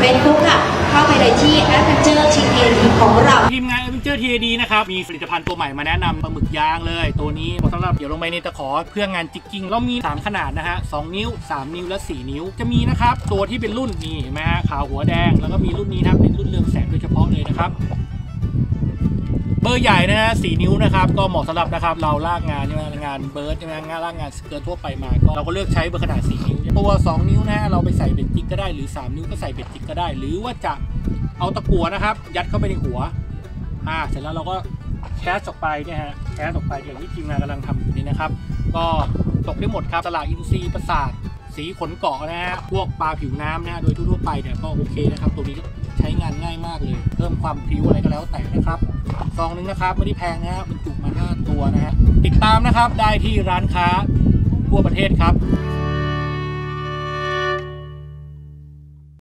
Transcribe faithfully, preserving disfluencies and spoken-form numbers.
Facebook ค่ะเข้าไปเลยที่ Adventure ที เอ ดี ของเราทีมงาน Adventure ที เอ ดี นะครับมีผลิตภัณฑ์ตัวใหม่มาแนะนำปลาหมึกยางเลยตัวนี้สำหรับเดี๋ยวลงไปในตะขอเพื่องานจิกกิ้งเรามีสามขนาดนะฮะสองนิ้วสามนิ้วและสี่นิ้วจะมีนะครับตัวที่เป็นรุ่นนี่เห็นไหมฮะขาวหัวแดงแล้วก็มีรุ่นนี้นะครับเป็นรุ่นเรืองแสงโดยเฉพาะเลยนะครับเบอร์ใหญ่นะฮะสี่นิ้วนะครับก็เหมาะสำหรับนะครับเราลากงานใช่ไหมงานเบิร์ดใช่ไหมงานลากงานสเกิร์ตทั่วไปมาก็เราก็เลือกใช้เบอร์ขนาดสี่นิ้วตัวสองนิ้วนะฮะเราไปใส่เบ็ดจิกก็ได้หรือสามนิ้วก็ใส่เบ็ดจิกก็ได้หรือว่าจะเอาตะกั่วนะครับยัดเข้าไปในหัวอ่าเสร็จแล้วเราก็แคสออกไปเนี่ยฮะแคสออกไปอย่างที่ทีมงานกำลังทำอยู่นี่นะครับก็ตกได้หมดครับตลาดอินทรีย์ประสาทสีขนเกาะนะฮะพวกปลาผิวน้ำนะโดยทั่วไปเนี่ยก็โอเคนะครับตัวนี้ใช้งานง่ายมากเลยเพิ่มความพริ้วอะไรก็แล้วแต่นะครับซองนึงนะครับไม่ได้แพงนะฮะบรรจุมาห้าตัวนะฮะติดตามนะครับได้ที่ร้านค้าทั่วประเทศครับ